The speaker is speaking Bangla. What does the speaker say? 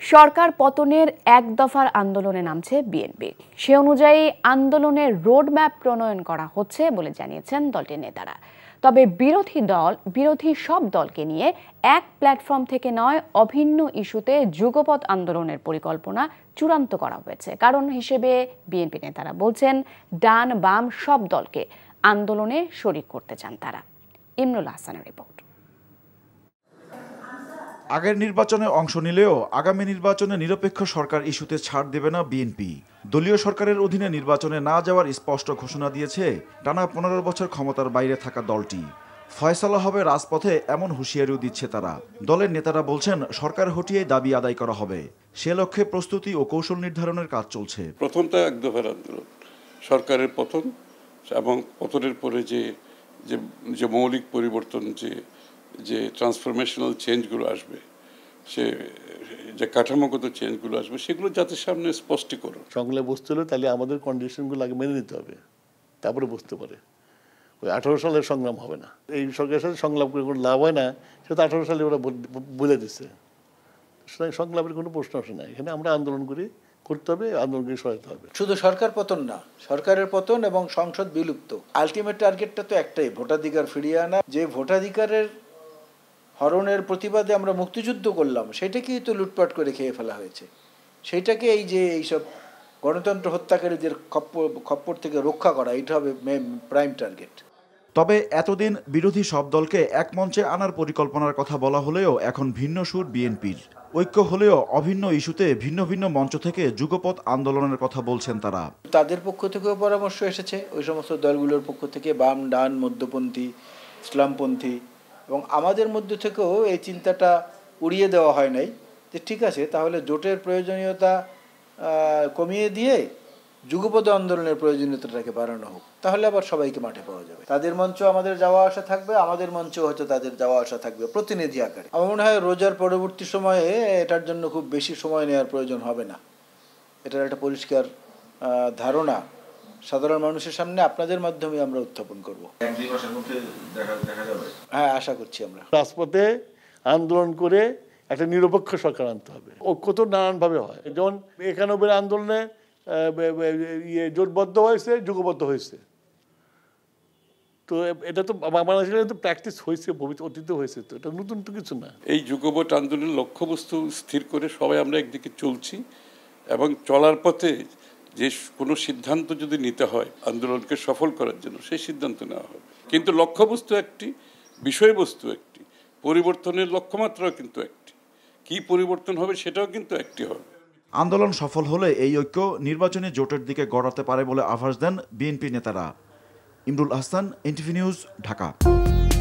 সরকার পতনের এক দফার আন্দোলনে নামছে বিএনপি। সে অনুযায়ী আন্দোলনের রোডম্যাপ প্রণয়ন করা হচ্ছে বলে জানিয়েছেন দলটির নেতারা। তবে বিরোধী সব দলকে নিয়ে এক প্ল্যাটফর্ম থেকে নয়, অভিন্ন ইস্যুতে যুগপৎ আন্দোলনের পরিকল্পনা চূড়ান্ত করা হয়েছে। কারণ হিসেবে বিএনপি নেতারা বলছেন, ডান বাম সব দলকে আন্দোলনে শরিক করতে চান তারা। ইমরুল হাসানের রিপোর্ট। আগের নির্বাচনে অংশ নিলেও আগামী নির্বাচনে নিরপেক্ষ সরকার ইস্যুতে ছাড় দেবে না বিএনপি। দলীয় সরকারের অধীনে নির্বাচনে না যাওয়ার স্পষ্ট ঘোষণা দিয়েছে টানা 15 বছর ক্ষমতার বাইরে থাকা দলটি। ফয়সালা হবে রাজপথে, এমন হুঁশিয়ারিও দিচ্ছে তারা। দলের নেতারা বলছেন, সরকার হটিয়ে দাবি আদায় করা হবে। সে লক্ষ্যে প্রস্তুতি ও কৌশল নির্ধারণের কাজ চলছে। প্রথমটা এক দফার আন্দোলন, সরকারের পতন এবং পতনের পরে যে মৌলিক পরিবর্তন, যে ট্রান্সফরমেশনাল চেঞ্জগুলো আসবে, যে কাঠামোগত চেঞ্জগুলো আসবে, সেগুলো যাতে সামনে স্পষ্টীকরণ। সংলাপ বসতে হলে তাহলে আমাদের কন্ডিশনগুলো আগে মেনে নিতে হবে, তারপরে বুঝতে পারে। ওই 18 সালের সংগ্রাম হবে না, এই সরকারের সাথে সংলাপ করে কোনো লাভ হয় না, সেটা 18 সালে ওরা বলে দিচ্ছে। সুতরাং সংলাপের কোনো প্রশ্ন আসে না। এখানে আমরা আন্দোলন করতে হবে, আন্দোলনকে সহায়তা হবে। শুধু সরকার পতন না, সরকারের পতন এবং সংসদ বিলুপ্ত। আলটিমেট টার্গেটটা তো একটাই, ভোটাধিকার ফিরিয়ে আনা। যে ভোটাধিকারের হরণের প্রতিবাদে আমরা মুক্তিযুদ্ধ করলাম, সেটাকেই তো লুটপাট করে খেয়ে ফেলা হয়েছে। সেইটাকে এইসব গণতন্ত্র হত্যাকারীদের খপ্পর থেকে রক্ষা করা, এটা হবে প্রাইম টার্গেট। তবে এতদিন বিরোধী সব দলকে এক মঞ্চে আনার পরিকল্পনার কথা বলা হলেও এখন ভিন্ন সুর বিএনপির। ঐক্য হলেও অভিন্ন ইস্যুতে ভিন্ন ভিন্ন মঞ্চ থেকে যুগপৎ আন্দোলনের কথা বলছেন তারা। তাদের পক্ষ থেকেও পরামর্শ এসেছে, ওই সমস্ত দলগুলোর পক্ষ থেকে, বাম ডান মধ্যপন্থী ইসলামপন্থী, এবং আমাদের মধ্যে থেকেও এই চিন্তাটা উড়িয়ে দেওয়া হয় নাই যে ঠিক আছে, তাহলে জোটের প্রয়োজনীয়তা কমিয়ে দিয়ে যুগপৎ আন্দোলনের প্রয়োজনীয়তাটাকে বাড়ানো হোক, তাহলে আবার সবাইকে মাঠে পাওয়া যাবে। তাদের মঞ্চ আমাদের যাওয়া আসা থাকবে, আমাদের মঞ্চ হয়তো তাদের যাওয়া আসা থাকবে প্রতিনিধি আকারে। আমার মনে হয় রোজার পরবর্তী সময়ে এটার জন্য খুব বেশি সময় নেওয়ার প্রয়োজন হবে না। এটার একটা পরিষ্কার ধারণা সাধারণ মানুষের সামনে আপনাদের মাধ্যমে আমরা উত্থাপন করব। হ্যাঁ, আশা করছি আমরা। রাজপথে আন্দোলন করে একটা নিরপেক্ষ সরকার আনতে হবে। ঐক্য তো নানানভাবে হয়, যেমন 91 আন্দোলনে জোটবদ্ধ হয়েছে, যুগবদ্ধ হয়েছে। তো এটা তো বাংলাদেশের তো প্র্যাকটিস হয়েছে, অতীতে হয়েছে, তো এটা নতুন তো কিছু না। এই যুগবদ্ধ আন্দোলনের লক্ষ্যবস্তু স্থির করে সবাই আমরা একদিকে চলছি, এবং চলার পথে যে কোনো সিদ্ধান্ত যদি নিতে হয় আন্দোলনকে সফল করার জন্য, সেই সিদ্ধান্ত নেওয়া হবে। কিন্তু লক্ষ্যবস্তু একটি, বিষয়বস্তু একটি, পরিবর্তনের লক্ষ্যমাত্রাও কিন্তু একটি। কি পরিবর্তন হবে সেটাও কিন্তু একটি হবে। আন্দোলন সফল হলে এই ঐক্য নির্বাচনী জোটের দিকে গড়াতে পারে বলে আভাস দেন বিএনপি নেতারা। Imrul Hasan, NTV news, Dhaka.